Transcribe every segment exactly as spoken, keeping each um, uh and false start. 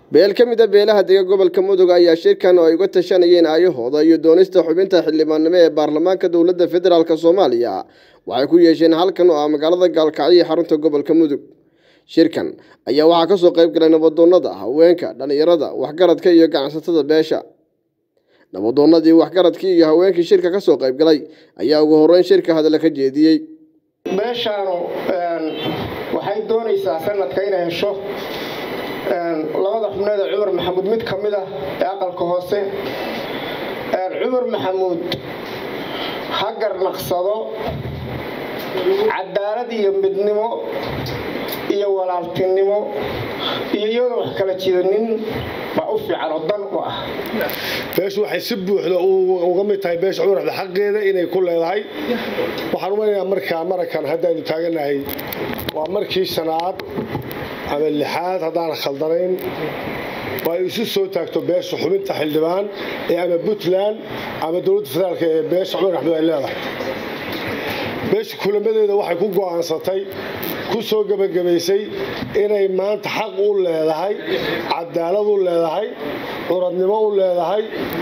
beel ka mid ah beelaha dega gobolka Mudug ayaa shirkan oo ay uga tashanayeen ayahooda iyo doonista xubinta xildhibaannimo ee baarlamaanka dowladda federaalka Soomaaliya waxay ku yeesheen halkan oo ah magaalada Gaalkacyo xarunta gobolka Mudug. Shirkan ayaa waxaa ka soo qayb galay nabadoonnada, haweenka, dhalinyarada, waxgaradka iyo ganacsatada beesha. Nabadoonnadii, waxgaradkii iyo haweenkii shirka ka soo qayb galay ayaa ugu horreyn shirka hadal ka jeediyay. meeshaanu waxay doonaysaa sanadka inay hesho labada xubnood ee Cumar Maxamuud mid kamid ah ee aqalka hoose Cumar Maxamuud hagar naqsado cadaalad iyo midnimo iyo walaaltinimo iyo iyadoo wax kala jidanin baa u fiican oo dan u ah. beeshu waxay si buuxda uga mid tahay beesha Cumar xaqeeda inay ku leedahay. waxaan u maleeyaa markaa marakan haddaynu taaganahay waa markii shanaad ama lixaad haddaan khaldanayn way isu soo taagto beesha xubinta xildhibaan ee ama Puntland ama dowladda federaalka ee beesha Cumar Axmed ay leedahay. beesha kulamadeeda waxay ku go'aansatay ku soo gabagabaysay inay maanta xaq u leedahay, cadaalad u leedahay, curadnimo u leedahay,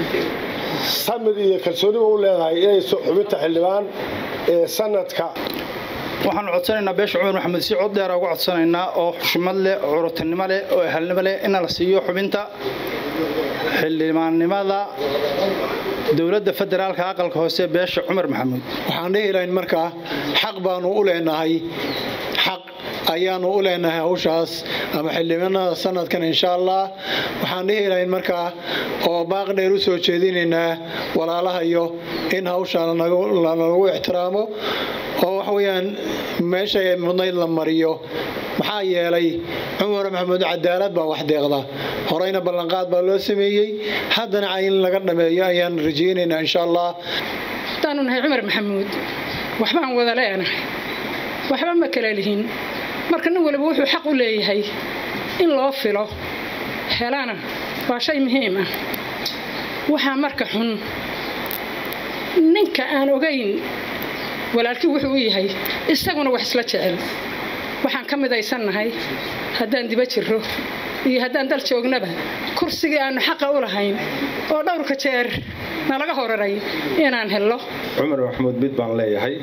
samir iyo kalsooni u leedahay inay xubinta xildhibaan ee sanadka. waxaan codsanaynaa beesha Cumar Maxamed si cod dheer uga codsanaynaa oo xushmad leh, curadnimo leh oo halnimo leh in la siiyo xubinta xildhibaannimada dowladda federaalka aqalka hoose beesha Cumar Maxamed. waxaan dhihilayn markaa xaq baanu u leenahay, xaq ayaanu u leenahay hawshaas ama xildhibaanada sanadkan insha Allah. waxaan dhihilayn markaa oo baaq dheer u soo jeedinaynaa walaalaha iyo in hawshaan lagu ixtiraamo oo wax weeyaan meesha ay mudnayd la mariyo. maxaa yeelay Cumar Maxamed cadaalad baa wax deeqda, horeyna ballanqaad baa loo sameeyay, haddana in laga dhameeyo ayaan rajaynaynaa insha Allah. taanu nahay Cumar Maxamed waxbaan wada leenahay, waxba ma kala lihin, marka nin walba wuxuu xaq u leeyahay in loo filo helana waa shay muhiim ah. waxaa marka xun ninka aan ogeyn walaalkii wuxuu u yahay isaguna wax isla jecel. waxaan ka midaysanahay haddaan diba jiro iyo haddaan dal joognaba kursigii aanu xaqa u lahayn oo dhowrka jeer nalaga horaray inaan helno. Cumar Maxamuud mid baan leeyahay.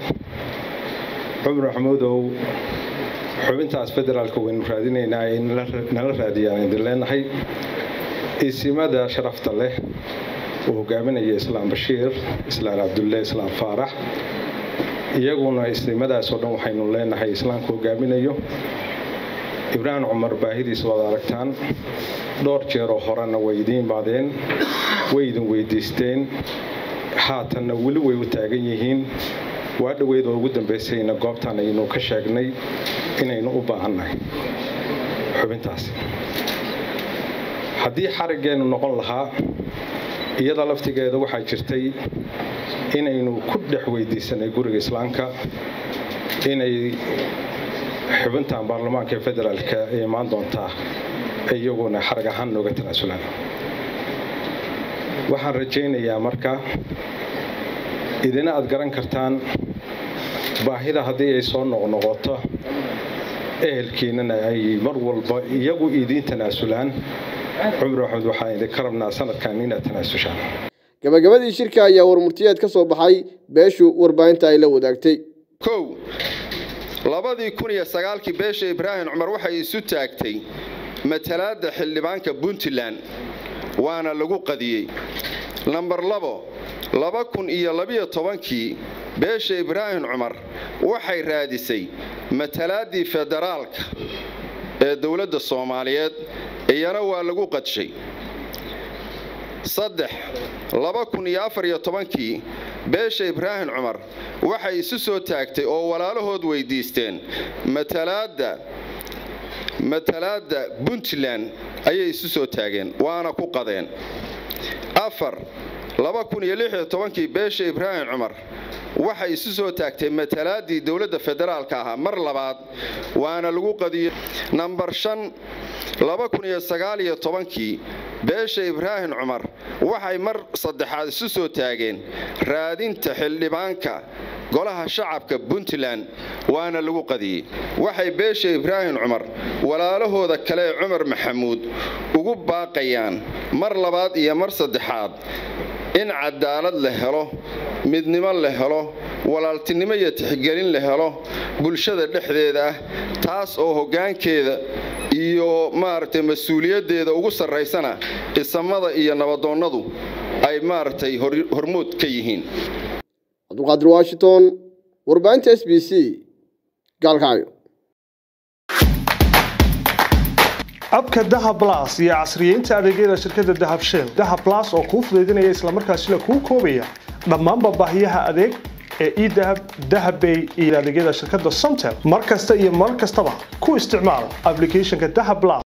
Cumar Maxamuud oo xubintaas federaalka waynu raadinaynaa in nala raadiyaan idin leenahay. isimada sharafta leh oo hogaaminaya Islaam Bashiir, Islaam Cabdullaahi, Islaam Faarax, iyaguna islimadaas oo dhan waxaynu leenahay islaamku hogaaminayo. Ibraahim Cumar baahidiisa wada aragtaan dhowr jeer oo horena way idin baadeen, way idin weydiisteen, haatanna weli way u taagan yihiin. waa dhaweyd oo ugu dambeysayna goobtan aynu ka sheegnay inaynu u baahannahay xubintaas. haddii xarigeenu noqon lahaa iyada laftigeeda waxaa jirtay inaynu ku dhex weydiisanay guriga islaamka inay xubintan baarlamaanka federaalka ay imaan doontaa iyaguna xarag ahaan nooga tanaasulaan. waxaan rajaynayaa marka idina aad garan kartaan baahida haddii ay soo noqnoqoto ehelkiinana ay mar walba iyagu idin tanaasulaan. Cumar Maxamed waxaan idinka rabnaa sanadkan inaad tanaasushaan. gabagabadii shirka ayaa warmurtiyeed ka soo baxay beeshu warbaahinta ay la wadaagtay. kow labadii kun iyo sagaalkii beesha Ibraahim Cumar waxay isu taagtay matalaadda xildhibaanka Puntland waana lagu qadiyay. number labo laba kun iyo laba iyo tobankii beesha Ibraahim Cumar waxay raadisay matalaaddii federaalka ee dowladda Soomaaliyeed iyana waa lagu qadshay. saddex laba kun iyo afar iyo tobankii beesha Ibraahim Cumar waxay isu soo taagtay oo walaalahood weydiisteen matalaadda matalaadda Puntland ayay isu soo taageen waana ku qadeen. afar laba kun iyo lix iyo tobankii beesha Ibraahim Cumar waxay isu soo taagtay matalaaddii dowladda federaalka ah mar labaad waana lagu qadiyay. number shan laba kun iyo sagaal iyo tobankii beesha ibraahim cumar waxay mar saddexaad isu soo taageen raadinta xildhibaanka golaha shacabka puntland waana lagu qadiyey waxay beesha ibraahim cumar walaalahooda kale cumar maxamuud ugu baaqayaan mar labaad iyo mar saddexaad in cadaalad la helo midnimo la helo walaaltinimo iyo tixgelin la helo bulshada dhexdeeda ah taas oo hoggaankeeda iyo maaragtay mas'uuliyadeeda ugu sareysana isamada iyo nabadoonnadu ay maaragtay hormuud ka yihiin Abdulqaadir Washington warbaahinta S B C gaalkaayo abka Dahab Plus iyo casriyeynta adeegyada shirkadda Dahab Shell Dahab Plus oo kuu fududeynaya isla markaasina kuu koobaya dhammaan baahiyaha adeeg ee e-Dahab Dahabbay iyo adeegyada shirkadda Somtel markasta iyo mar kastaba ku isticmaal applicationka Dahab Plus